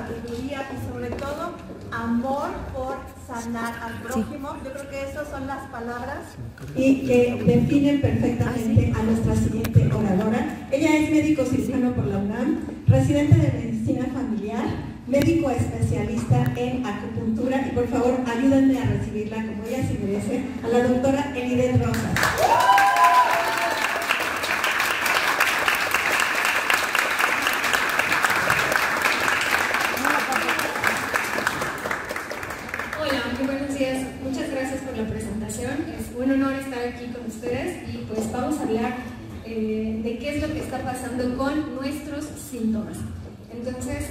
sabiduría y sobre todo amor por sanar al prójimo. Yo creo que esas son las palabras y que definen perfectamente a nuestra siguiente oradora. Ella es médico cirujano por la UNAM, residente de medicina familiar, médico especialista en acupuntura, y por favor ayúdenme a recibirla como ella se merece, a la doctora Elidet Rosas. Hola, muy buenos días. Muchas gracias por la presentación. Es un honor estar aquí con ustedes y pues vamos a hablar de qué es lo que está pasando con nuestros síntomas. Entonces,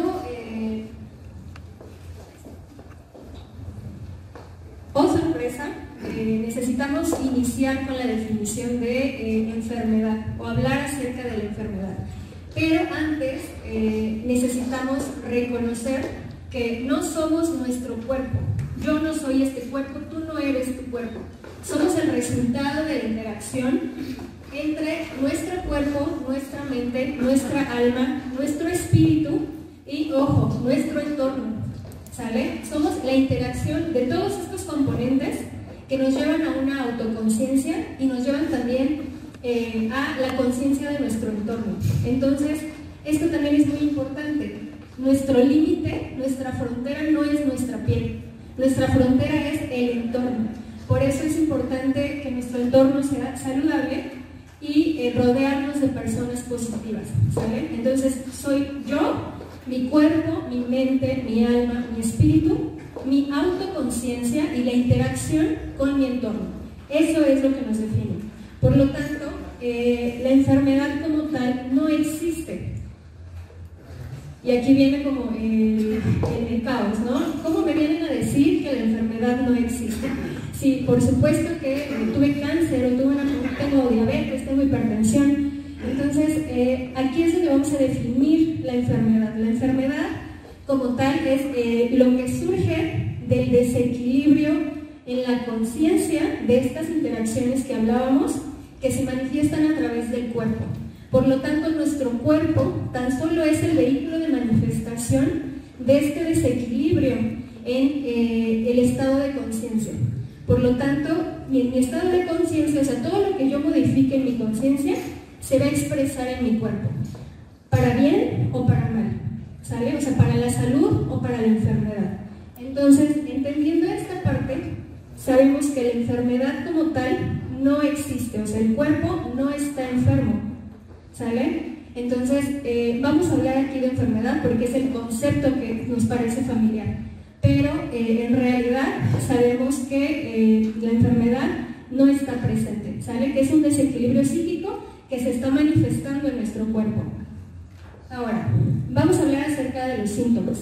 sorpresa, necesitamos iniciar con la definición de enfermedad o hablar acerca de la enfermedad. Pero antes necesitamos reconocer que no somos nuestro cuerpo. Yo no soy este cuerpo, tú no eres tu cuerpo. Somos el resultado de la interacción entre nuestro cuerpo, nuestra mente, nuestra alma, nuestro espíritu y, ojo, nuestro entorno. ¿Sale? Somos la interacción de todos estos componentes que nos llevan a una autoconciencia y nos llevan también a la conciencia de nuestro entorno. Entonces, esto también es muy importante. Nuestro límite, nuestra frontera no es nuestra piel. Nuestra frontera es el entorno. Por eso es importante que nuestro entorno sea saludable y rodearnos de personas positivas. ¿Sale? Entonces, soy yo, mi cuerpo, mi mente, mi alma, mi espíritu, mi autoconciencia y la interacción con mi entorno. Eso es lo que nos define. Por lo tanto, la enfermedad como tal no existe. Y aquí viene como el caos, ¿no? ¿Cómo me vienen a decir que la enfermedad no existe? Sí, por supuesto que tuve cáncer o tengo diabetes, tengo hipertensión. Entonces, aquí es donde vamos a definir la enfermedad. La enfermedad como tal es lo que surge del desequilibrio en la conciencia de estas interacciones que hablábamos, que se manifiestan a través del cuerpo. Por lo tanto, nuestro cuerpo tan solo es el vehículo de manifestación de este desequilibrio en el estado de conciencia. Por lo tanto, mi estado de conciencia, o sea, todo lo que yo modifique en mi conciencia, se va a expresar en mi cuerpo, para bien o para mal, ¿sale? O sea, para la salud o para la enfermedad. Entonces, entendiendo esta parte, sabemos que la enfermedad como tal no existe, o sea, el cuerpo no está enfermo, ¿sale? Entonces, vamos a hablar aquí de enfermedad porque es el concepto que nos parece familiar, pero en realidad sabemos que la enfermedad no está presente, ¿sale? Que es un desequilibrio psíquico que se está manifestando en nuestro cuerpo. Ahora, vamos a hablar acerca de los síntomas.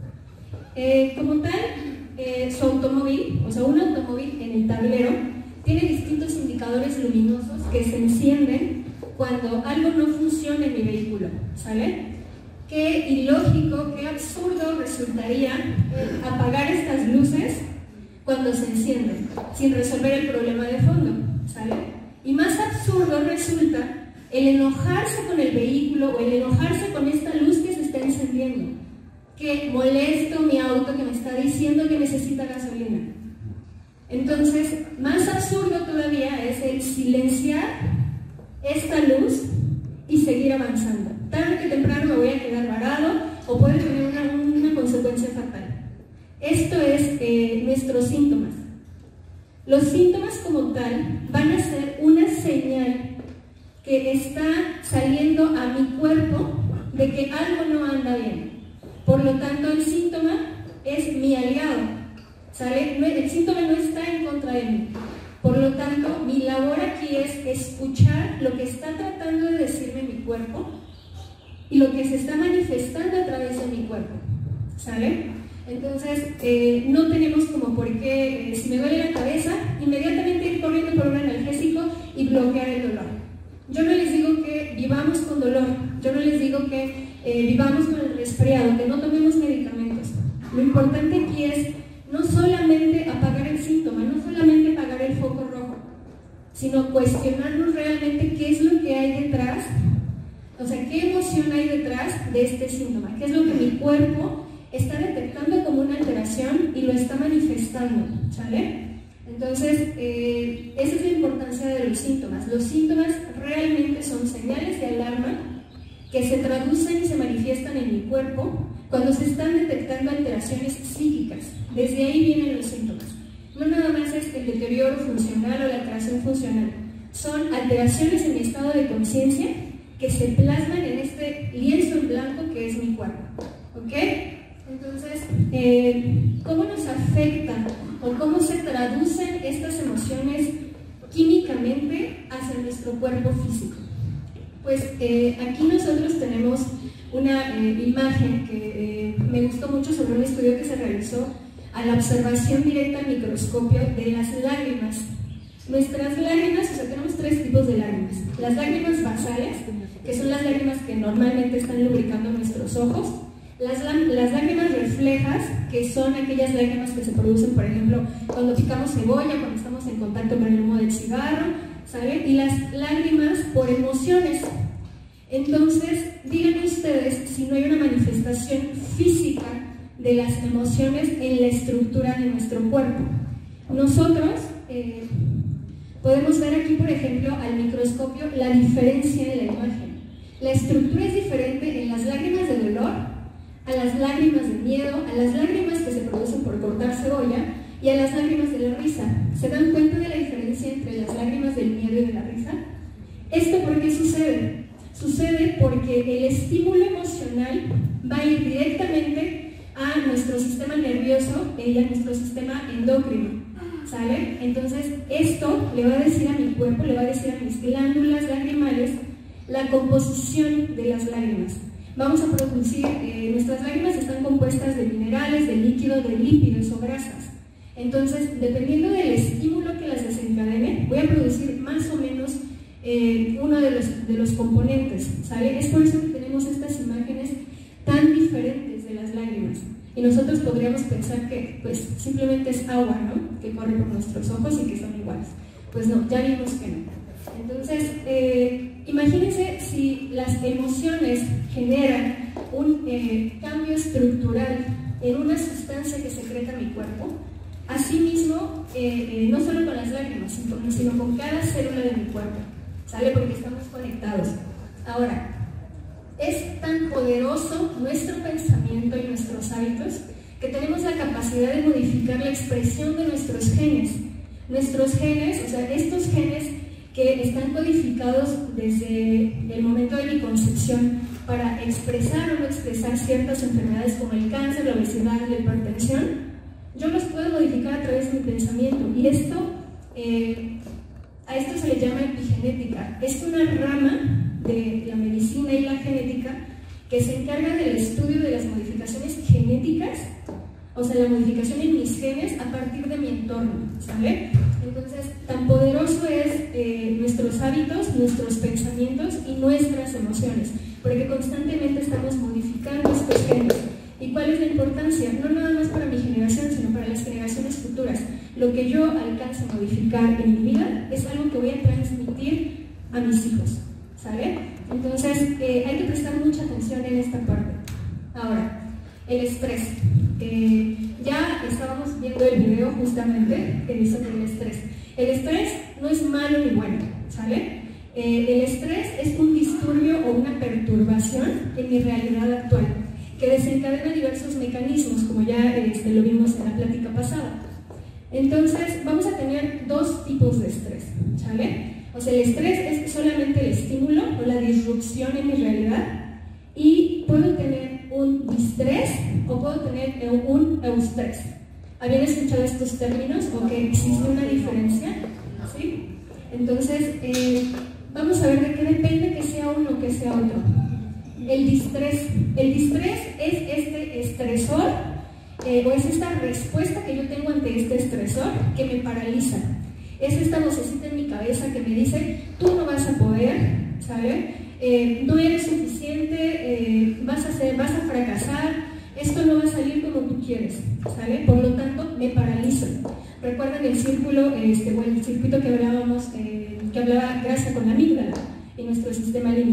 Como tal, su automóvil, o sea, un automóvil en el tablero, tiene distintos indicadores luminosos que se encienden cuando algo no funciona en mi vehículo, ¿sale? Qué ilógico, qué absurdo resultaría apagar estas luces cuando se encienden, sin resolver el problema de fondo, ¿sale? Y más absurdo resulta el enojarse con el vehículo o el enojarse con esta luz que se está encendiendo. Que molesto mi auto que me está diciendo que necesita gasolina. Entonces, más absurdo todavía es el silenciar esta luz y seguir avanzando. Tarde que temprano me voy a quedar varado o puede tener una consecuencia fatal. Esto es nuestros síntomas. Los síntomas como tal van a ser una señal que está saliendo a mi cuerpo de que algo no anda bien. Por lo tanto, el síntoma es mi aliado, ¿sale? El síntoma no está en contra de mí. Por lo tanto, mi labor aquí es escuchar lo que está tratando de decirme mi cuerpo y lo que se está manifestando a través de mi cuerpo, ¿sale? Entonces, no tenemos como por qué, si me duele la cabeza, inmediatamente ir corriendo por un analgésico y bloquear el dolor. Yo no les digo que vivamos con dolor, yo no les digo que vivamos con el resfriado, que no tomemos medicamentos. Lo importante aquí es no solamente apagar el síntoma, no solamente apagar el foco rojo, sino cuestionarnos realmente qué es lo que hay detrás, o sea, qué emoción hay detrás de este síntoma, qué es lo que mi cuerpo está detectando como una alteración y lo está manifestando, ¿sale? Entonces, esa es la importancia de los síntomas. Los síntomas realmente son señales de alarma que se traducen y se manifiestan en mi cuerpo cuando se están detectando alteraciones psíquicas. Desde ahí vienen los síntomas. No nada más es el deterioro funcional o la alteración funcional. Son alteraciones en mi estado de conciencia que se plasman en este lienzo en blanco que es mi cuerpo. ¿Ok? Entonces, ¿cómo nos afecta o cómo se traducen estas emociones químicamente hacia nuestro cuerpo físico? Pues aquí nosotros tenemos una imagen que me gustó mucho sobre un estudio que se realizó a la observación directa al microscopio de las lágrimas. Nuestras lágrimas, o sea, tenemos tres tipos de lágrimas. Las lágrimas basales, que son las lágrimas que normalmente están lubricando nuestros ojos. Las lágrimas reflejas, que son aquellas lágrimas que se producen, por ejemplo, cuando picamos cebolla, cuando estamos en contacto con el humo del cigarro, ¿saben? Y las lágrimas por emociones. Entonces, díganme ustedes si no hay una manifestación física de las emociones en la estructura de nuestro cuerpo. Nosotros podemos ver aquí, por ejemplo, al microscopio la diferencia de la imagen. La estructura es diferente en las lágrimas de dolor, a las lágrimas de miedo, a las lágrimas que se producen por cortar cebolla y a las lágrimas de la risa. ¿Se dan cuenta de la diferencia entre las lágrimas del miedo y de la risa? ¿Esto por qué sucede? Sucede porque el estímulo emocional va a ir directamente a nuestro sistema nervioso y a nuestro sistema endocrino, ¿sale? Entonces esto le va a decir a mi cuerpo, le va a decir a mis glándulas lagrimales la composición de las lágrimas. Vamos a producir, nuestras lágrimas están compuestas de minerales, de líquidos, de lípidos o grasas. Entonces, dependiendo del estímulo que las desencadene, voy a producir más o menos uno de los componentes, ¿sale? Es por eso que tenemos estas imágenes tan diferentes de las lágrimas. Y nosotros podríamos pensar que, pues, simplemente es agua, ¿no?, que corre por nuestros ojos y que son iguales. Pues no, ya vimos que no. Entonces, imagínense si las emociones generan un cambio estructural en una sustancia que secreta mi cuerpo. Asimismo, no solo con las lágrimas, sino con cada célula de mi cuerpo, ¿sale? Porque estamos conectados. Ahora, es tan poderoso nuestro pensamiento y nuestros hábitos que tenemos la capacidad de modificar la expresión de nuestros genes. Nuestros genes, o sea, estos genes que están codificados desde el momento de mi concepción para expresar o no expresar ciertas enfermedades como el cáncer, la obesidad, la hipertensión, yo los puedo modificar a través de mi pensamiento. Y esto, a esto se le llama epigenética. Es una rama de la medicina y la genética que se encarga del estudio de las modificaciones genéticas, o sea, la modificación en mis genes a partir de mi entorno, ¿sale? Entonces, tan poderoso es nuestros hábitos, nuestros pensamientos y nuestras emociones, porque constantemente estamos modificando estos genes. ¿Y cuál es la importancia? No nada más para mi generación, sino para las generaciones futuras. Lo que yo alcance a modificar en mi vida es algo que voy a transmitir a mis hijos, ¿sale? Entonces, hay que prestar mucha atención en esta parte. Ahora, el estrés. Ya estábamos viendo el video justamente que dice el estrés. El estrés no es malo ni bueno, ¿sale? El estrés es un disturbio o una perturbación en mi realidad actual que desencadena diversos mecanismos, como ya lo vimos en la plática pasada. Entonces, vamos a tener dos tipos de estrés, ¿sale? O sea, el estrés es solamente el estímulo o la disrupción en mi realidad, y puedo tener un distrés o puedo tener un eustrés. ¿Habían escuchado estos términos o que existe una diferencia? ¿Sí? Entonces, vamos a ver de qué depende que sea uno o que sea otro. El distrés es este estresor o es esta respuesta que yo tengo ante este estresor que me paraliza. Es esta vocecita en mi cabeza que me dice: tú no vas a poder, ¿sale? No eres suficiente, vas a fracasar, esto no va a salir como tú quieres, ¿sale? Por lo tanto, me paraliza. ¿Recuerdan el círculo, o el circuito que hablábamos, que hablaba grasa con la amígdala y nuestro sistema límbico?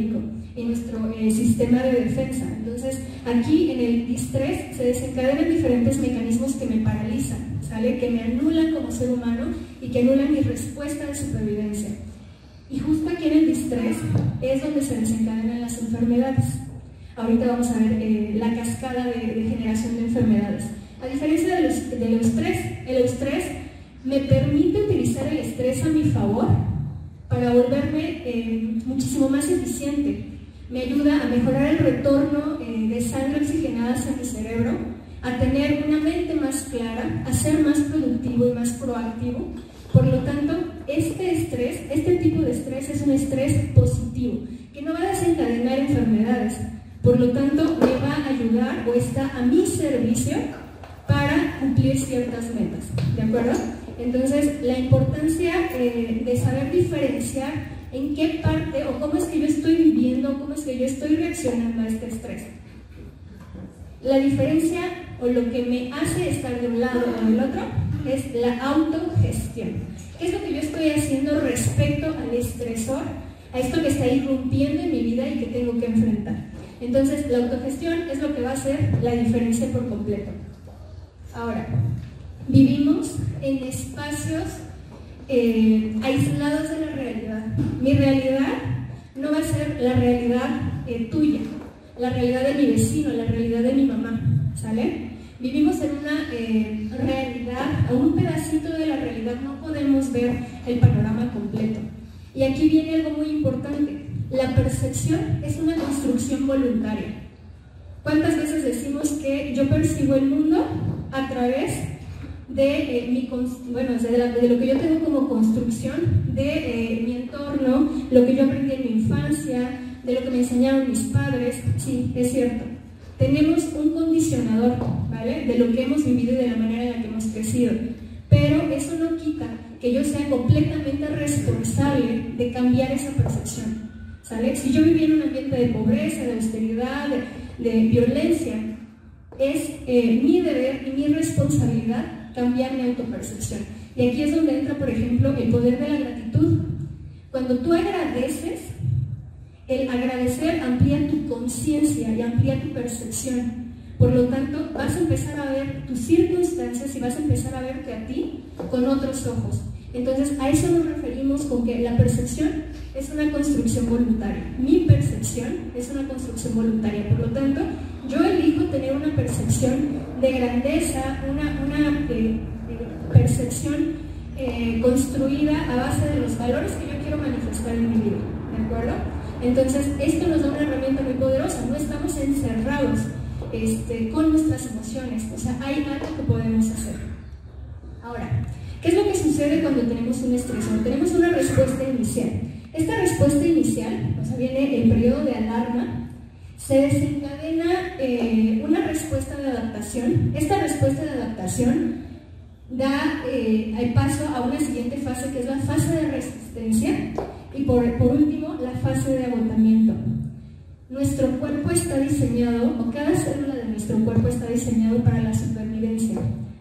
y nuestro sistema de defensa. Entonces, aquí en el distrés se desencadenan diferentes mecanismos que me paralizan, ¿sale? Que me anulan como ser humano y que anulan mi respuesta de supervivencia. Y justo aquí en el distrés es donde se desencadenan las enfermedades. Ahorita vamos a ver la cascada de generación de enfermedades. A diferencia del eustrés, el eustrés me permite utilizar el estrés a mi favor para volverme muchísimo más eficiente. Me ayuda a mejorar el retorno de sangre oxigenada hacia mi cerebro, a tener una mente más clara, a ser más productivo y más proactivo. Por lo tanto, este tipo de estrés es un estrés positivo, que no va a desencadenar enfermedades. Por lo tanto, me va a ayudar o está a mi servicio para cumplir ciertas metas, ¿de acuerdo? Entonces, la importancia de saber diferenciar en qué parte o cómo es que yo estoy viviendo, cómo es que yo estoy reaccionando a este estrés. La diferencia o lo que me hace estar de un lado o del otro es la autogestión. ¿Qué es lo que yo estoy haciendo respecto al estresor, a esto que está irrumpiendo en mi vida y que tengo que enfrentar? Entonces, la autogestión es lo que va a hacer la diferencia por completo. Ahora, vivimos en espacios aislados de la realidad. Mi realidad no va a ser la realidad tuya, la realidad de mi vecino, la realidad de mi mamá, ¿sale? Vivimos en una realidad, o un pedacito de la realidad, no podemos ver el panorama completo. Y aquí viene algo muy importante. La percepción es una construcción voluntaria. ¿Cuántas veces decimos que yo percibo el mundo a través de de lo que yo tengo como construcción, de mi entorno, lo que yo aprendí en mi infancia, de lo que me enseñaron mis padres? Sí, es cierto. Tenemos un condicionador, ¿vale? De lo que hemos vivido y de la manera en la que hemos crecido. Pero eso no quita que yo sea completamente responsable de cambiar esa percepción, ¿sale? Si yo viví en un ambiente de pobreza, de austeridad, de violencia, es mi deber y mi responsabilidad cambiar mi autopercepción. Y aquí es donde entra, por ejemplo, el poder de la gratitud. Cuando tú agradeces, el agradecer amplía tu conciencia y amplía tu percepción. Por lo tanto, vas a empezar a ver tus circunstancias y vas a empezar a verte a ti con otros ojos. Entonces, a eso nos referimos con que la percepción es una construcción voluntaria. Mi percepción es una construcción voluntaria. Por lo tanto, yo elijo tener una percepción de grandeza, una percepción construida a base de los valores que yo quiero manifestar en mi vida, ¿de acuerdo? Entonces, esto nos da una herramienta muy poderosa. No estamos encerrados con nuestras emociones, o sea, hay algo que podemos hacer. Ahora, ¿qué es lo que sucede cuando tenemos un estresor? Tenemos una respuesta inicial. Esta respuesta inicial, o sea, viene el periodo de alarma, se desencadena una respuesta de adaptación. Esta respuesta de adaptación da el paso a una siguiente fase, que es la fase de resistencia, y por último, la fase de agotamiento. Nuestro cuerpo está diseñado, o cada célula de nuestro cuerpo está diseñado para la supervivencia.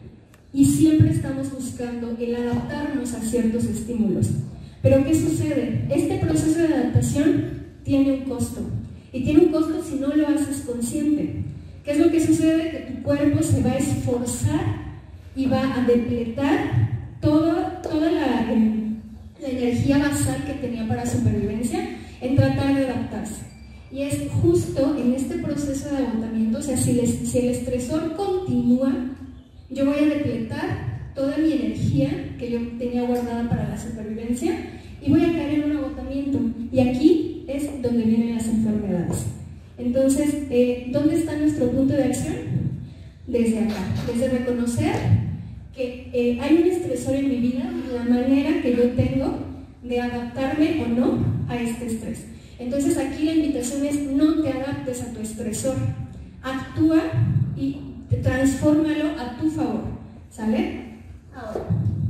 Y siempre estamos buscando el adaptarnos a ciertos estímulos. Pero ¿qué sucede? Este proceso de adaptación tiene un costo. Y tiene un costo si no lo haces consciente. ¿Qué es lo que sucede? Que tu cuerpo se va a esforzar y va a depletar toda la energía basal que tenía para supervivencia en tratar de adaptarse. Y es justo en este proceso de agotamiento, o sea, si el estresor continúa, yo voy a depletar toda mi energía que yo tenía guardada para la supervivencia y voy a caer en un agotamiento. Y aquí es donde vienen las enfermedades. Entonces, ¿dónde está nuestro punto de acción? Desde acá, desde reconocer que hay un estresor en mi vida, la manera que yo tengo de adaptarme o no a este estrés. Entonces aquí la invitación es: no te adaptes a tu estresor, actúa y transfórmalo a tu favor, ¿sale? Ahora,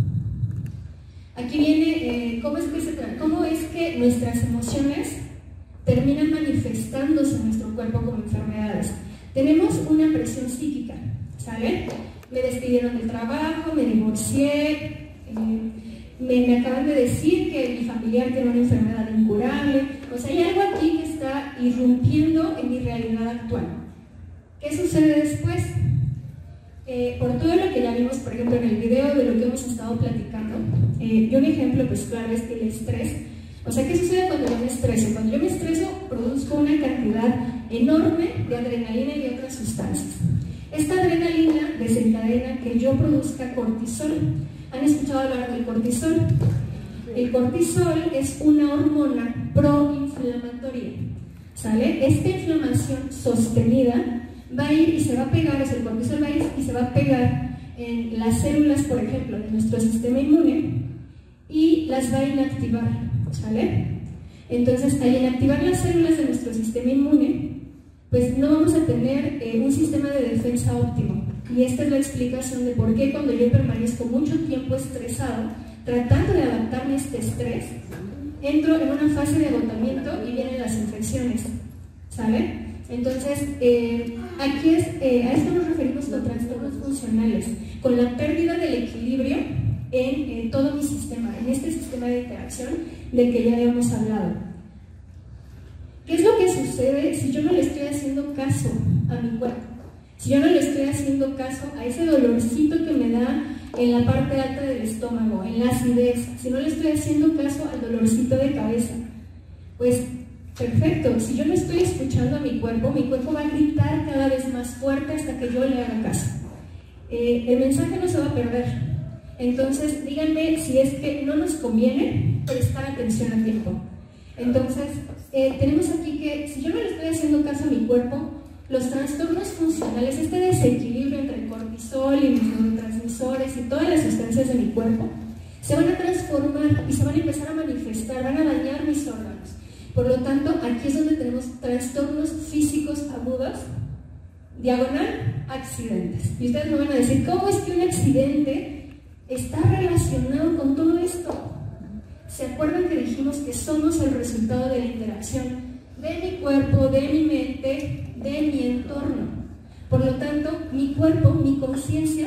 aquí viene cómo es que nuestras emociones terminan manifestándose en nuestro cuerpo como enfermedades. Tenemos una presión psíquica, ¿sale? Me despidieron del trabajo, me divorcié, me acaban de decir que mi familiar tiene una enfermedad incurable. O sea, hay algo aquí que está irrumpiendo en mi realidad actual. ¿Qué sucede después? Por todo lo que ya vimos, por ejemplo, en el video de lo que hemos estado platicando, y un ejemplo, pues claro, es el estrés. O sea, ¿qué sucede cuando yo me estreso? Cuando yo me estreso, produzco una cantidad enorme de adrenalina y de otras sustancias. Esta adrenalina desencadena que yo produzca cortisol. ¿Han escuchado hablar del cortisol? El cortisol es una hormona proinflamatoria, ¿sale? Esta inflamación sostenida va a ir y se va a pegar, o sea, el cortisol va a ir y se va a pegar en las células, por ejemplo, de nuestro sistema inmune y las va a inactivar, ¿sale? Entonces, al inactivar las células de nuestro sistema inmune, pues no vamos a tener un sistema de defensa óptimo. Y esta es la explicación de por qué cuando yo permanezco mucho tiempo estresado, tratando de adaptarme a este estrés, entro en una fase de agotamiento y vienen las infecciones, ¿sale? Entonces, aquí a esto nos referimos con trastornos funcionales, con la pérdida del equilibrio en todo mi sistema, en este sistema de interacción del que ya habíamos hablado. ¿Qué es lo que sucede si yo no le estoy haciendo caso a mi cuerpo? Si yo no le estoy haciendo caso a ese dolorcito que me da en la parte alta del estómago, en la acidez, si no le estoy haciendo caso al dolorcito de cabeza, pues perfecto, si yo no estoy escuchando a mi cuerpo va a gritar cada vez más fuerte hasta que yo le haga caso. El mensaje no se va a perder. Entonces, díganme si es que no nos conviene prestar atención a tiempo. Entonces, tenemos aquí que si yo no le estoy haciendo caso a mi cuerpo, los trastornos funcionales, este desequilibrio entre el cortisol y mis neurotransmisores y todas las sustancias de mi cuerpo, se van a transformar y se van a empezar a manifestar, van a dañar mis órganos. Por lo tanto, aquí es donde tenemos trastornos físicos agudos, diagonal, accidentes. Y ustedes me van a decir, ¿cómo es que un accidente está relacionado con todo esto? ¿Se acuerdan que dijimos que somos el resultado de la interacción de mi cuerpo, de mi mente, de mi entorno? Por lo tanto, mi cuerpo, mi conciencia,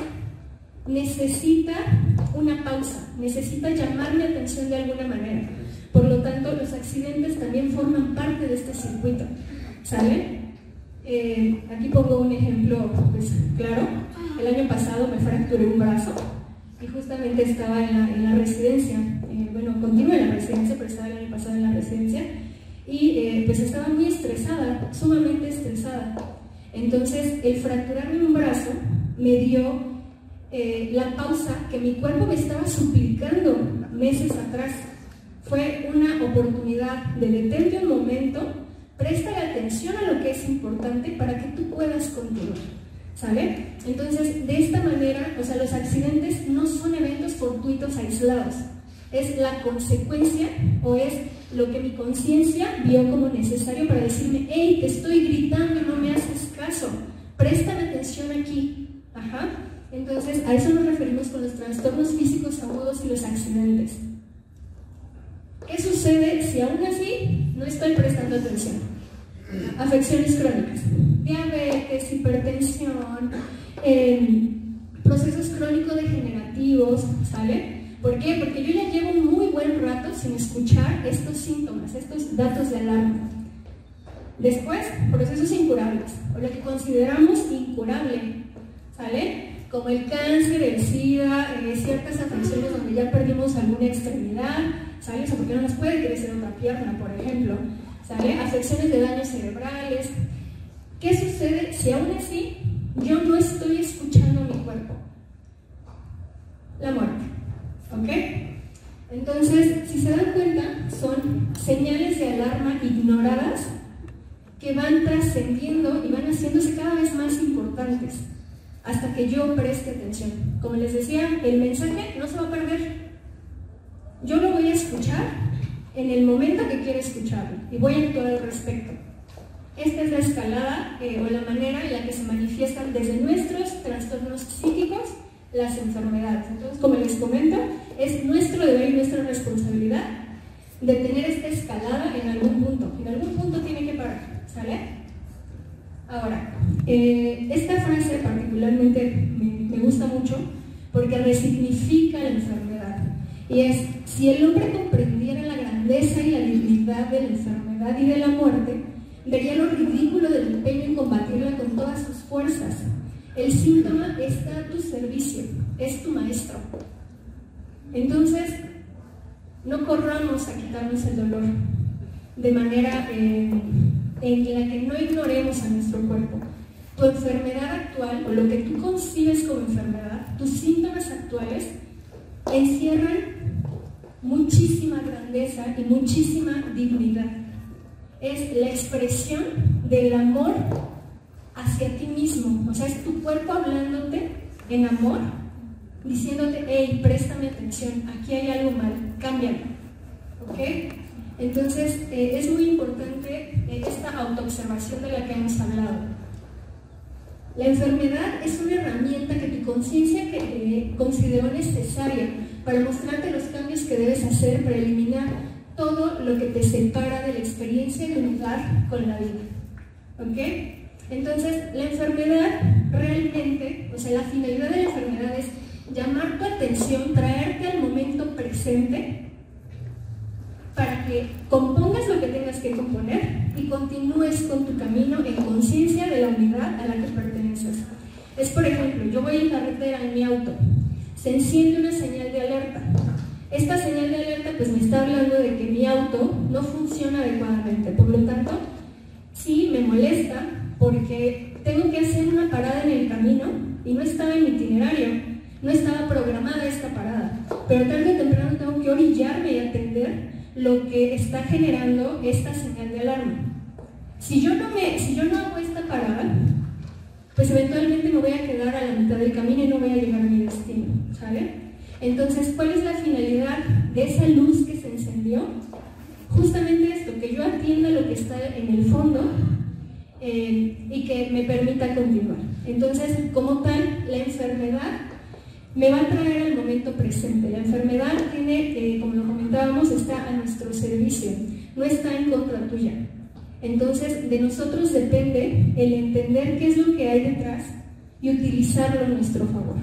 necesita una pausa, necesita llamar mi atención de alguna manera. Por lo tanto, los accidentes también forman parte de este circuito, ¿sale? Aquí pongo un ejemplo, pues, claro. El año pasado me fracturé un brazo y justamente estaba en la residencia. Bueno, continué en la residencia, pero estaba el año pasado en la residencia y pues estaba muy estresada, sumamente estresada. Entonces, el fracturarme un brazo me dio la pausa que mi cuerpo me estaba suplicando meses atrás. Fue una oportunidad de detente un momento, presta atención a lo que es importante para que tú puedas continuar, ¿sale? Entonces, de esta manera, o sea, los accidentes no son eventos fortuitos aislados, es la consecuencia o es lo que mi conciencia vio como necesario para decirme, hey, te estoy gritando y no me haces caso, presta atención aquí. Ajá. Entonces, a eso nos referimos con los trastornos físicos agudos y los accidentes. ¿Qué sucede si aún así no estoy prestando atención? Afecciones crónicas, diabetes, hipertensión, procesos crónico-degenerativos, ¿sale? ¿Por qué? Porque yo ya llevo un muy buen rato sin escuchar estos síntomas, estos datos de alarma. Después, procesos incurables, o lo que consideramos incurable, ¿sale? Como el cáncer, el SIDA, ciertas afecciones donde ya perdimos alguna extremidad, ¿sale? O sea, porque no nos puede crecer otra pierna, por ejemplo, ¿sale? Afecciones de daños cerebrales. ¿Qué sucede si aún así yo no estoy escuchando a mi cuerpo? La muerte, ¿ok? Entonces, si se dan cuenta, son señales de alarma ignoradas que van trascendiendo y van haciéndose cada vez más importantes hasta que yo preste atención. Como les decía, el mensaje no se va a perder. Yo lo voy a escuchar en el momento que quiero escucharlo y voy a actuar al respecto. Esta es la escalada o la manera en la que se manifiestan desde nuestros trastornos psíquicos las enfermedades. Entonces, como les comento, es nuestro deber y nuestra responsabilidad de tener esta escalada en algún punto. En algún punto tiene que parar, ¿sale? Ahora, esta frase particularmente me gusta mucho porque resignifica la enfermedad. Y es, si el hombre comprendiera la grandeza y la dignidad de la enfermedad, enfermedad y de la muerte, vería lo ridículo del empeño en combatirla con todas sus fuerzas. El síntoma está a tu servicio, es tu maestro. Entonces, no corramos a quitarnos el dolor de manera en la que no ignoremos a nuestro cuerpo. Tu enfermedad actual, o lo que tú concibes como enfermedad, tus síntomas actuales, encierran muchísima grandeza y muchísima dignidad. Es la expresión del amor hacia ti mismo. O sea, es tu cuerpo hablándote en amor, diciéndote, hey, préstame atención, aquí hay algo mal, cámbialo. ¿Ok? Entonces, es muy importante esta autoobservación de la que hemos hablado. La enfermedad es una herramienta que tu conciencia consideró necesaria para mostrarte los cambios que debes hacer para eliminar todo lo que te separa de la experiencia de unidad con la vida. ¿Ok? Entonces, la enfermedad realmente, o sea, la finalidad de la enfermedad es llamar tu atención, traerte al momento presente para que compongas lo que tengas que componer y continúes con tu camino en conciencia de la unidad a la que perteneces. Es, por ejemplo, yo voy en carretera en mi auto, se enciende una señal de alerta. Esta señal de alerta pues me está hablando de que mi auto no funciona adecuadamente, por lo tanto, sí me molesta porque tengo que hacer una parada en el camino y no estaba en mi itinerario, no estaba programada esta parada, pero tarde o temprano tengo que orillarme y atender lo que está generando esta señal de alarma. Si yo no hago esta parada, pues eventualmente me voy a quedar a la mitad del camino y no voy a llegar a mi destino, ¿sale? Entonces, ¿cuál es la finalidad de esa luz que se encendió? Justamente esto, que yo atienda lo que está en el fondo y que me permita continuar. Entonces, como tal, la enfermedad me va a traer al momento presente. La enfermedad tiene, como lo comentábamos, está a nuestro servicio, no está en contra tuya. Entonces, de nosotros depende el entender qué es lo que hay detrás y utilizarlo a nuestro favor.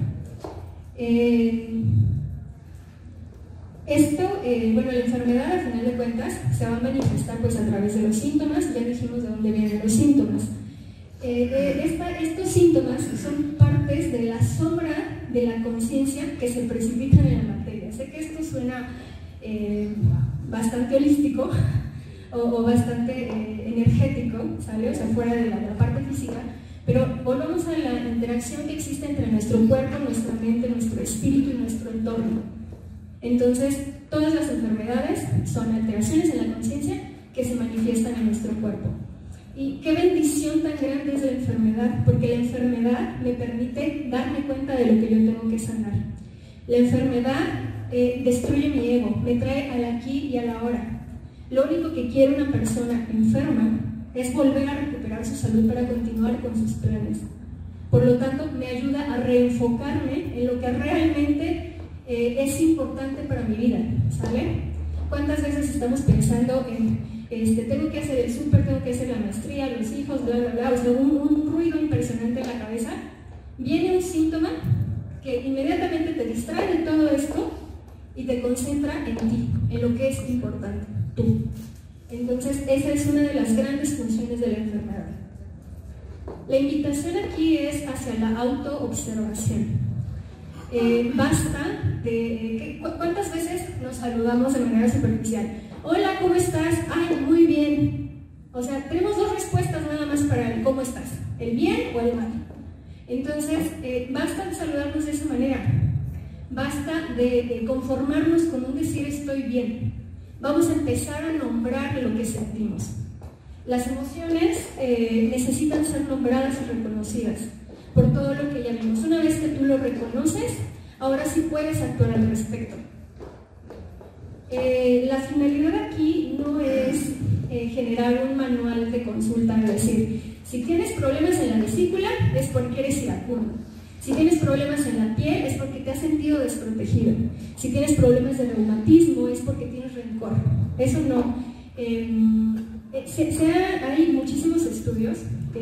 Bueno, la enfermedad, al final de cuentas, se va a manifestar pues a través de los síntomas. Ya dijimos de dónde vienen los síntomas. Estos síntomas son partes de la sombra de la conciencia que se precipitan en la materia. Sé que esto suena bastante holístico o bastante energético, ¿sale? O sea, fuera de la parte física, pero volvamos a la interacción que existe entre nuestro cuerpo, nuestra mente, nuestro espíritu y nuestro entorno. Entonces, todas las enfermedades son alteraciones en la conciencia que se manifiestan en nuestro cuerpo. Y qué bendición tan grande es la enfermedad, porque la enfermedad me permite darme cuenta de lo que yo tengo que sanar. La enfermedad destruye mi ego, me trae al aquí y a la ahora. Lo único que quiere una persona enferma es volver a recuperar su salud para continuar con sus planes. Por lo tanto, me ayuda a reenfocarme en lo que realmente es importante para mi vida, ¿sale? ¿Cuántas veces estamos pensando en tengo que hacer el súper, tengo que hacer la maestría, los hijos, bla, bla, bla? O sea, un ruido impresionante en la cabeza. Viene un síntoma que inmediatamente te distrae de todo esto y te concentra en ti, en lo que es importante, tú. Entonces, esa es una de las grandes funciones de la enfermedad. La invitación aquí es hacia la autoobservación. Basta de... ¿Cuántas veces nos saludamos de manera superficial? Hola, ¿cómo estás? Ay, muy bien. O sea, tenemos dos respuestas nada más para el cómo estás, el bien o el mal. Entonces, basta de saludarnos de esa manera. Basta de conformarnos con un decir estoy bien. Vamos a empezar a nombrar lo que sentimos. Las emociones necesitan ser nombradas y reconocidas por todo lo que ya vimos. Una vez que tú lo reconoces, ahora sí puedes actuar al respecto. La finalidad aquí no es generar un manual de consulta, es decir, si tienes problemas en la vesícula es porque eres iracundo. Si tienes problemas en la piel es porque te has sentido desprotegido. Si tienes problemas de reumatismo es porque tienes rencor. Eso no. Hay muchísimos estudios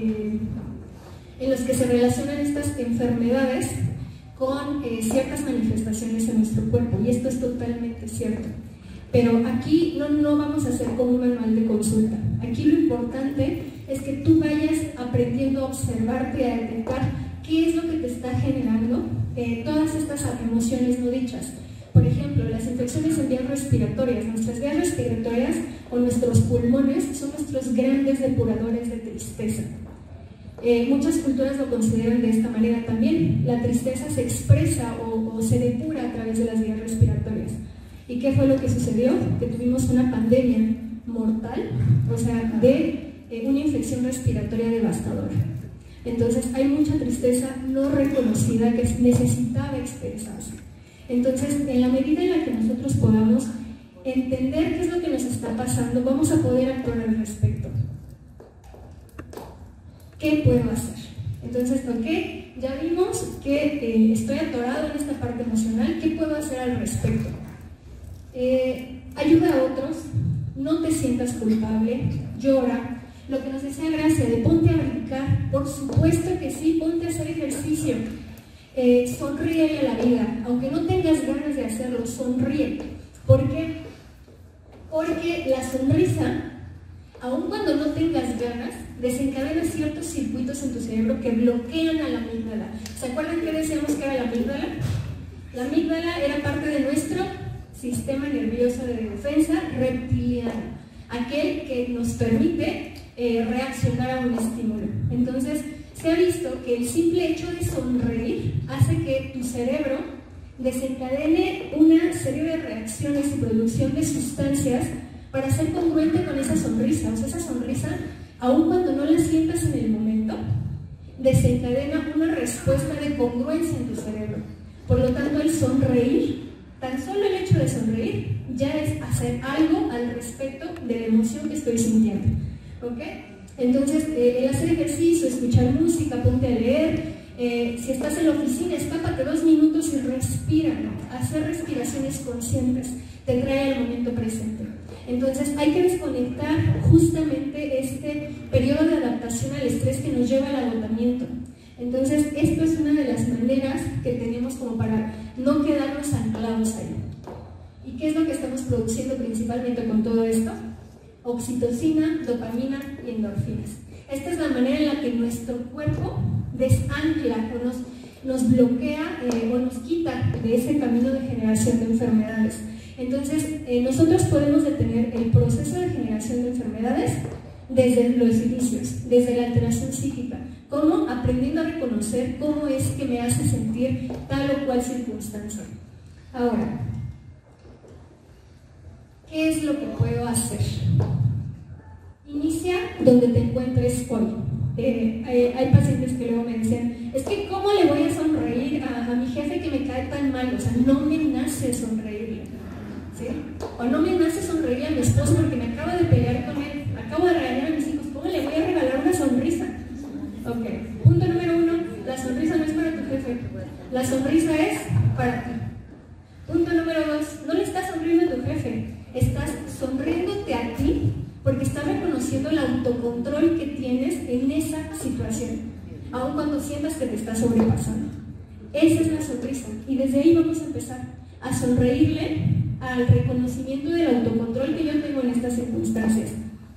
en los que se relacionan estas enfermedades con ciertas manifestaciones en nuestro cuerpo, y esto es totalmente cierto. Pero aquí no vamos a hacer como un manual de consulta. Aquí lo importante es que tú vayas aprendiendo a observarte, a detectar qué es lo que te está generando todas estas emociones no dichas. Por ejemplo, las infecciones en vías respiratorias. Nuestras vías respiratorias o nuestros pulmones son nuestros grandes depuradores de tristeza. Muchas culturas lo consideran de esta manera también. La tristeza se expresa o se depura a través de las vías respiratorias. ¿Y qué fue lo que sucedió? Que tuvimos una pandemia mortal, o sea, de una infección respiratoria devastadora. Entonces hay mucha tristeza no reconocida que necesitaba expresarse. Entonces, en la medida en la que nosotros podamos entender qué es lo que nos está pasando, vamos a poder actuar al respecto. ¿Qué puedo hacer? Entonces, ok, ya vimos que estoy atorado en esta parte emocional. ¿Qué puedo hacer al respecto? Ayuda a otros, no te sientas culpable, llora. Lo que nos decía Gracia, de ponte a brincar, por supuesto que sí, ponte a hacer ejercicio. Sonríe a la vida, aunque no tengas ganas de hacerlo, sonríe. ¿Por qué? Porque la sonrisa, aun cuando no tengas ganas, desencadena ciertos circuitos en tu cerebro que bloquean a la amígdala. ¿Se acuerdan qué decíamos que era la amígdala? La amígdala era parte de nuestro sistema nervioso de defensa reptiliano, aquel que nos permite reaccionar a un estímulo. Entonces, se ha visto que el simple hecho de sonreír hace que tu cerebro desencadene una serie de reacciones y producción de sustancias para ser congruente con esa sonrisa. O sea, esa sonrisa, aun cuando no la sientas en el momento, desencadena una respuesta de congruencia en tu cerebro. Por lo tanto, el sonreír, tan solo el hecho de sonreír, ya es hacer algo al respecto de la emoción que estoy sintiendo. ¿Ok? Entonces, el hacer ejercicio, escuchar música, ponte a leer, si estás en la oficina, escápate 2 minutos y respira, ¿no? Hacer respiraciones conscientes te trae al momento presente. Entonces, hay que desconectar justamente este periodo de adaptación al estrés que nos lleva al agotamiento. Entonces, esto es una de las maneras que tenemos como para no quedarnos anclados ahí. ¿Y qué es lo que estamos produciendo principalmente con todo esto? Oxitocina, dopamina y endorfinas. Esta es la manera en la que nuestro cuerpo desancla o nos bloquea o nos quita de ese camino de generación de enfermedades. Entonces, nosotros podemos detener el proceso de generación de enfermedades desde los inicios, desde la alteración psíquica. ¿Cómo? Aprendiendo a reconocer cómo es que me hace sentir tal o cual circunstancia. Ahora, ¿qué es lo que puedo hacer? Inicia donde te encuentres hoy. Hay pacientes que luego me dicen, es que ¿cómo le voy a sonreír a mi jefe que me cae tan mal? O sea, no me nace sonreírle, ¿sí? O no me nace sonreírle a mi esposo porque me acabo de pelear con él, acabo de regañar a mis hijos, ¿cómo le voy a regalar una sonrisa? Ok, punto número 1, la sonrisa no es para tu jefe, la sonrisa es para ti. Punto número 2, no le estás sonriendo a tu jefe, estás sonriéndote a ti porque estás reconociendo el autocontrol que tienes en esa situación, aun cuando sientas que te estás sobrepasando. Esa es la sonrisa, y desde ahí vamos a empezar a sonreírle al reconocimiento del autocontrol que yo tengo en estas circunstancias.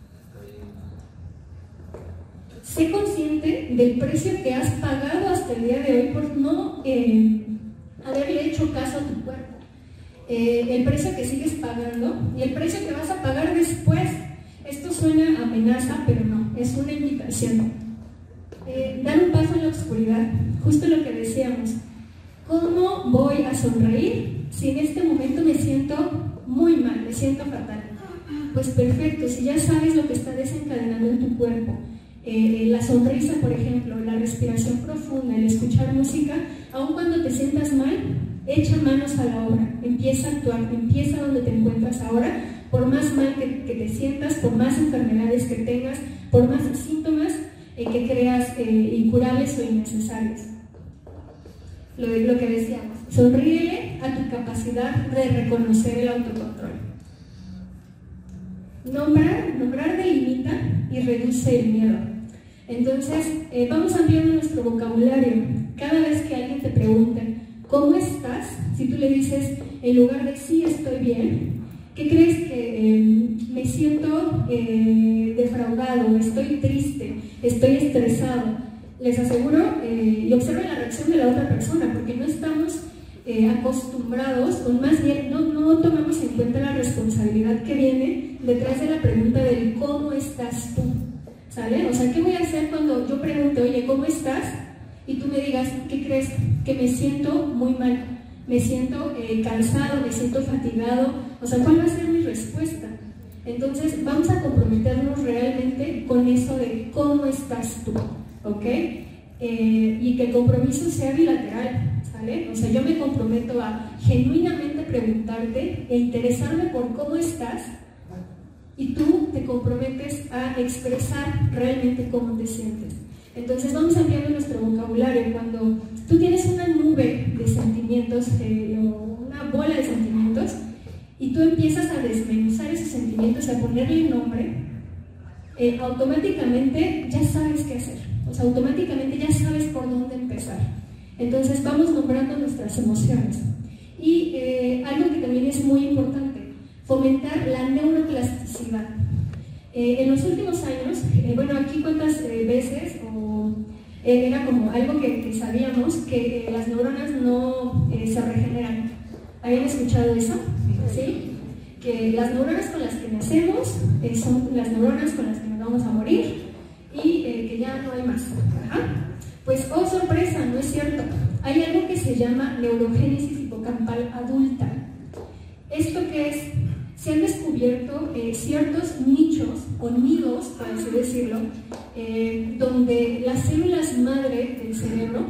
Sé consciente del precio que has pagado hasta el día de hoy por no haberle hecho caso a tu cuerpo. El precio que sigues pagando y el precio que vas a pagar después. Esto suena a amenaza, pero no, es una invitación. Dar un paso en la oscuridad, justo lo que decíamos. ¿Cómo voy a sonreír si en este momento me siento muy mal, me siento fatal? Pues perfecto, si ya sabes lo que está desencadenando en tu cuerpo, la sonrisa, por ejemplo, la respiración profunda, el escuchar música, aun cuando te sientas mal, echa manos a la obra, empieza a actuar, empieza donde te encuentras ahora, por más mal que te sientas, por más enfermedades que tengas, por más síntomas que creas incurables o innecesarios. Lo que decíamos, sonríele a tu capacidad de reconocer el autocontrol. Nombrar delimita y reduce el miedo. Entonces, vamos ampliando nuestro vocabulario. Cada vez que alguien te pregunte, ¿cómo estás? Si tú le dices, en lugar de sí estoy bien, ¿qué crees que me siento defraudado, estoy triste, estoy estresado? Les aseguro, y observen la reacción de la otra persona, porque no estamos acostumbrados, o más bien no tomamos en cuenta la responsabilidad que viene detrás de la pregunta del ¿cómo estás tú? ¿Sale? O sea, ¿qué voy a hacer cuando yo pregunte, oye, ¿cómo estás? Y tú me digas, ¿qué crees? Que me siento muy mal, me siento cansado, me siento fatigado. O sea, ¿cuál va a ser mi respuesta? Entonces, vamos a comprometernos realmente con eso de ¿cómo estás tú? ¿Ok? Y que el compromiso sea bilateral, ¿sale? O sea, yo me comprometo a genuinamente preguntarte e interesarme por cómo estás, y tú te comprometes a expresar realmente cómo te sientes. Entonces vamos ampliando nuestro vocabulario. Cuando tú tienes una nube de sentimientos o una bola de sentimientos y tú empiezas a desmenuzar esos sentimientos, a ponerle nombre, automáticamente ya sabes qué hacer. O sea, automáticamente ya sabes por dónde empezar. Entonces vamos nombrando nuestras emociones. Y algo que también es muy importante, fomentar la neuroplasticidad. En los últimos años, bueno, aquí cuántas veces, era como algo que sabíamos, que las neuronas no se regeneran. ¿Habían escuchado eso? ¿Sí? Que las neuronas con las que nacemos son las neuronas con las que nos vamos a morir y que ya no hay más. Ajá. Pues, oh sorpresa, no es cierto. Hay algo que se llama neurogénesis hipocampal adulta. ¿Esto qué es? Se han descubierto ciertos nichos o nidos, por así decirlo, donde las células madre del cerebro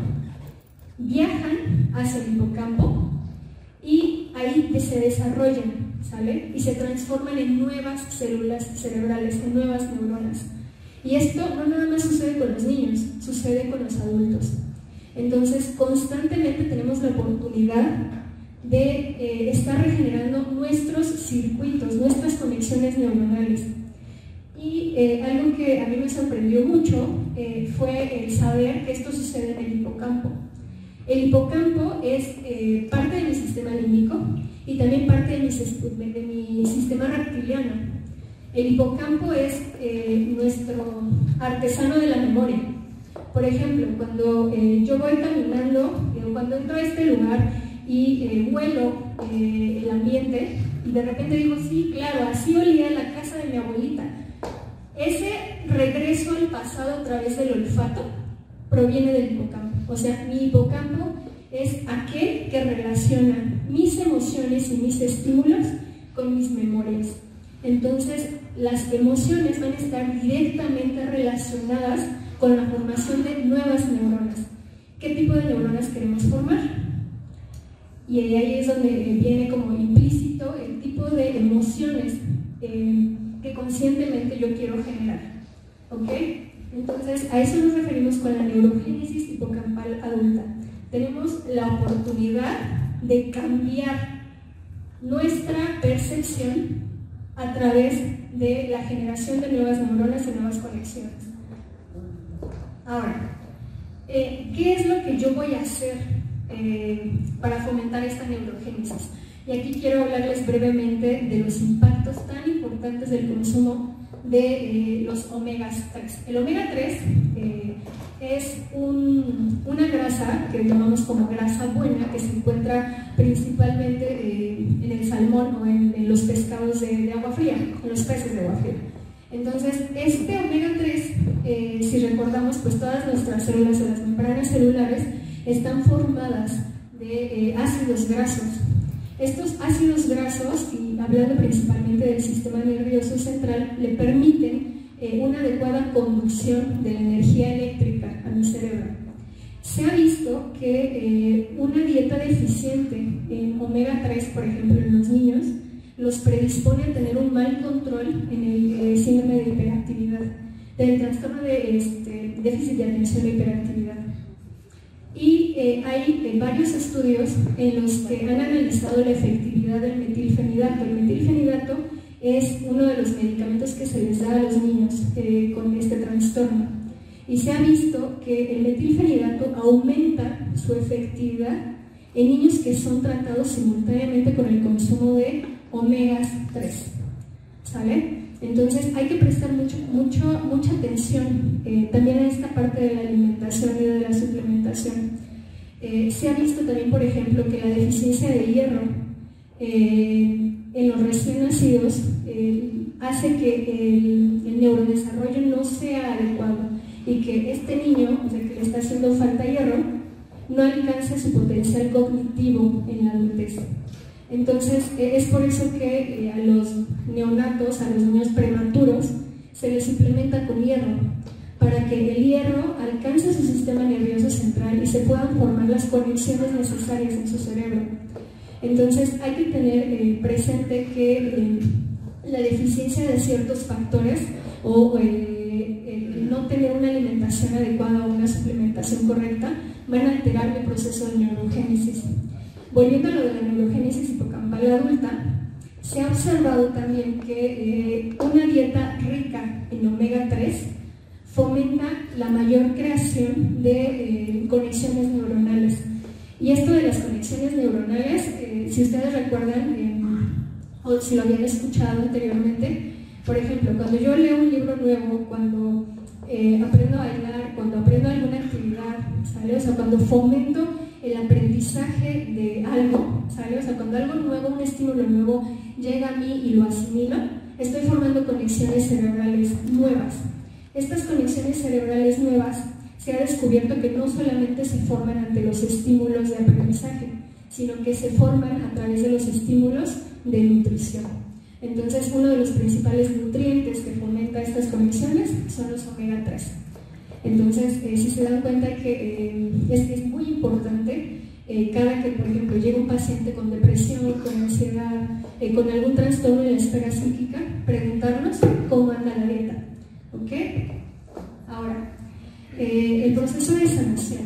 viajan hacia el hipocampo y ahí se desarrollan, ¿sale? Y se transforman en nuevas células cerebrales, en nuevas neuronas. Y esto no nada más sucede con los niños, sucede con los adultos. Entonces, constantemente tenemos la oportunidad de estar regenerando nuestros circuitos, nuestras conexiones neuronales. Y algo que a mí me sorprendió mucho fue el saber que esto sucede en el hipocampo. El hipocampo es parte de mi sistema límbico y también parte de mi sistema reptiliano. El hipocampo es nuestro artesano de la memoria. Por ejemplo, cuando yo voy caminando, cuando entro a este lugar y huelo el ambiente y de repente digo, sí, claro, así olía la casa de mi abuelita. Ese regreso al pasado a través del olfato proviene del hipocampo. O sea, mi hipocampo es aquel que relaciona mis emociones y mis estímulos con mis memorias. Entonces, las emociones van a estar directamente relacionadas con la formación de nuevas neuronas. ¿Qué tipo de neuronas queremos formar? Y ahí es donde viene como implícito el tipo de emociones que conscientemente yo quiero generar. ¿Ok? Entonces, a eso nos referimos con la neurogénesis hipocampal adulta. Tenemos la oportunidad de cambiar nuestra percepción a través de la generación de nuevas neuronas y nuevas conexiones. Ahora, ¿qué es lo que yo voy a hacer para fomentar esta neurogénesis? Y aquí quiero hablarles brevemente de los impactos tan importantes del consumo de los omegas 3. El omega 3 es una grasa que llamamos como grasa buena, que se encuentra principalmente en el salmón o en los pescados de agua fría, en los peces de agua fría. Entonces, este omega 3, si recordamos, pues todas nuestras células o las membranas celulares están formadas de ácidos grasos. Estos ácidos grasos, y hablando principalmente del sistema nervioso central, le permiten una adecuada conducción de la energía eléctrica a mi cerebro. Se ha visto que una dieta deficiente en omega 3, por ejemplo, en los niños, los predispone a tener un mal control en el síndrome de hiperactividad, del trastorno de déficit de atención e hiperactividad. Y hay varios estudios en los que han analizado la efectividad del metilfenidato. El metilfenidato es uno de los medicamentos que se les da a los niños con este trastorno. Y se ha visto que el metilfenidato aumenta su efectividad en niños que son tratados simultáneamente con el consumo de omegas 3, ¿sale? Entonces hay que prestar mucha atención también a esta parte de la alimentación y de la suplementación. Se ha visto también, por ejemplo, que la deficiencia de hierro en los recién nacidos hace que el neurodesarrollo no sea adecuado y que este niño, o sea, que le está haciendo falta hierro, no alcance su potencial cognitivo en la adultez. Entonces, es por eso que a los neonatos, a los niños prematuros, se les suplementa con hierro, para que el hierro alcance su sistema nervioso central y se puedan formar las conexiones necesarias en su cerebro. Entonces, hay que tener presente que la deficiencia de ciertos factores o el no tener una alimentación adecuada o una suplementación correcta van a alterar el proceso de neurogénesis. Volviendo a lo de la neurogénesis hipocampal adulta, se ha observado también que una dieta rica en omega 3 fomenta la mayor creación de conexiones neuronales. Y esto de las conexiones neuronales, si ustedes recuerdan, o si lo habían escuchado anteriormente, por ejemplo, cuando yo leo un libro nuevo, cuando aprendo a bailar, cuando aprendo alguna actividad, ¿sale? O sea, cuando fomento el aprendizaje de algo, ¿sale? O sea, cuando algo nuevo, un estímulo nuevo llega a mí y lo asimilo, estoy formando conexiones cerebrales nuevas. Estas conexiones cerebrales nuevas se ha descubierto que no solamente se forman ante los estímulos de aprendizaje, sino que se forman a través de los estímulos de nutrición. Entonces, uno de los principales nutrientes que fomenta estas conexiones son los omega 3. Entonces, si se dan cuenta que es muy importante cada que, por ejemplo, llega un paciente con depresión, con ansiedad, con algún trastorno en la esfera psíquica, preguntarnos cómo anda la dieta. ¿Ok? Ahora, el proceso de sanación.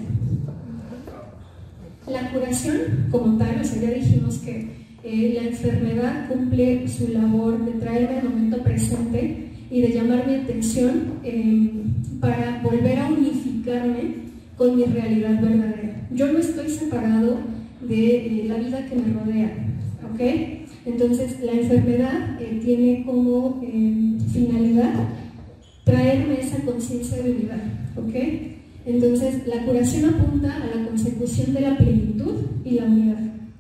La curación como tal, o sea, ya dijimos que la enfermedad cumple su labor de traerme al momento presente y de llamar mi atención para volver a unificarme con mi realidad verdadera. Yo no estoy separado de la vida que me rodea, ¿ok? Entonces, la enfermedad tiene como finalidad traerme esa conciencia de unidad, ¿ok? Entonces, la curación apunta a la consecución de la plenitud y la unidad.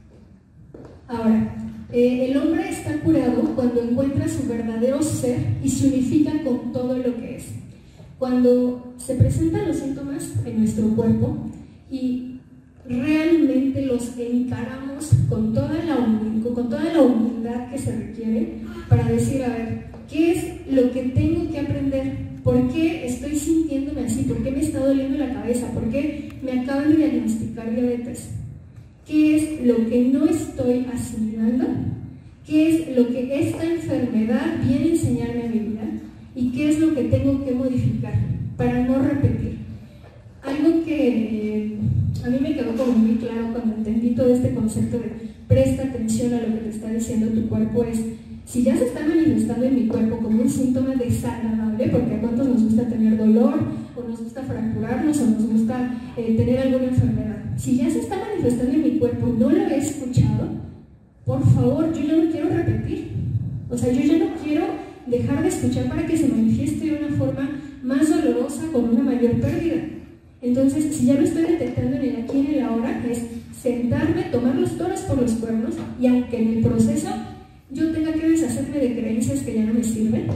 Ahora, el hombre está curado cuando encuentra su verdadero ser y se unifica con todo lo que es. Cuando se presentan los síntomas en nuestro cuerpo y realmente los encaramos con toda la humildad que se requiere para decir, a ver, ¿qué es lo que tengo que aprender? ¿Por qué estoy sintiéndome así? ¿Por qué me está doliendo la cabeza? ¿Por qué me acaban de diagnosticar diabetes? ¿Qué es lo que no estoy asimilando? ¿Qué es lo que esta enfermedad viene a enseñarme a mi vida? ¿Y qué es lo que tengo que modificar para no repetir? Algo que a mí me quedó como muy claro cuando entendí todo este concepto de presta atención a lo que te está diciendo tu cuerpo es, si ya se está manifestando en mi cuerpo como un síntoma desagradable, porque a cuántos nos gusta tener dolor, o nos gusta fracturarnos, o nos gusta tener alguna enfermedad, si ya se está manifestando en mi cuerpo y no lo he escuchado, por favor, yo ya no quiero repetir. O sea, yo ya no quiero dejar de escuchar para que se manifieste de una forma más dolorosa, con una mayor pérdida. Entonces, si ya lo estoy detectando en el aquí y en el ahora, es sentarme, tomar los toros por los cuernos, y aunque en el proceso yo tenga que deshacerme de creencias que ya no me sirven,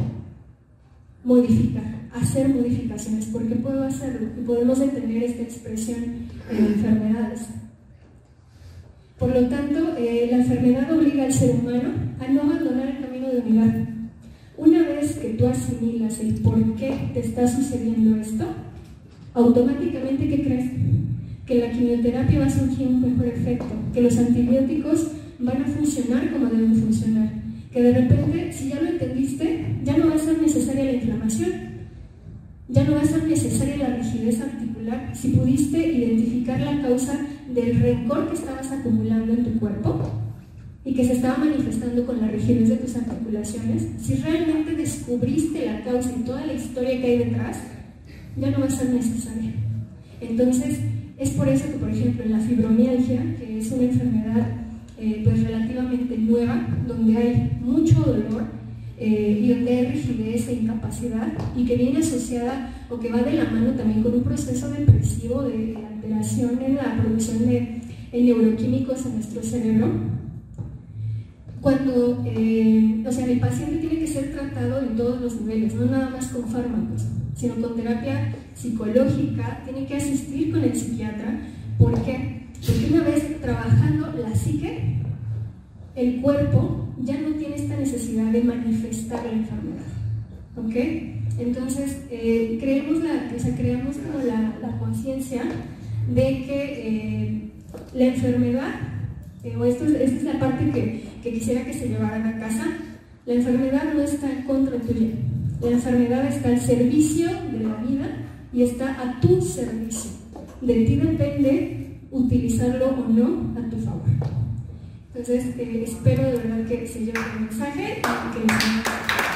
modificar, hacer modificaciones, porque puedo hacerlo y podemos detener esta expresión en enfermedades. Por lo tanto, la enfermedad obliga al ser humano a no abandonar el camino de unidad. Una vez que tú asimilas el por qué te está sucediendo esto, automáticamente, ¿qué crees? Que la quimioterapia va a surgir un mejor efecto, que los antibióticos van a funcionar como deben funcionar, que de repente, si ya lo entendiste, ya no va a ser necesaria la inflamación, ya no va a ser necesaria la rigidez articular. Si pudiste identificar la causa del rencor que estabas acumulando en tu cuerpo y que se estaba manifestando con la rigidez de tus articulaciones, si realmente descubriste la causa y toda la historia que hay detrás, ya no va a ser necesaria. Entonces, es por eso que, por ejemplo, en la fibromialgia, que es una enfermedad pues relativamente nueva, donde hay mucho dolor y donde hay rigidez e incapacidad, y que viene asociada o que va de la mano también con un proceso depresivo de alteración en la producción de neuroquímicos en nuestro cerebro. Cuando el paciente tiene que ser tratado en todos los niveles, no nada más con fármacos, sino con terapia psicológica, tiene que asistir con el psiquiatra. ¿Por qué? Porque una vez trabajando la psique, el cuerpo ya no tiene esta necesidad de manifestar la enfermedad, ¿ok? Entonces, creamos como la conciencia de que la enfermedad, esta es la parte que quisiera que se llevaran a casa, la enfermedad no está en contra tuya, la enfermedad está al servicio de la vida y está a tu servicio. De ti depende utilizarlo o no a tu favor. Entonces, espero de verdad que se lleven el mensaje y que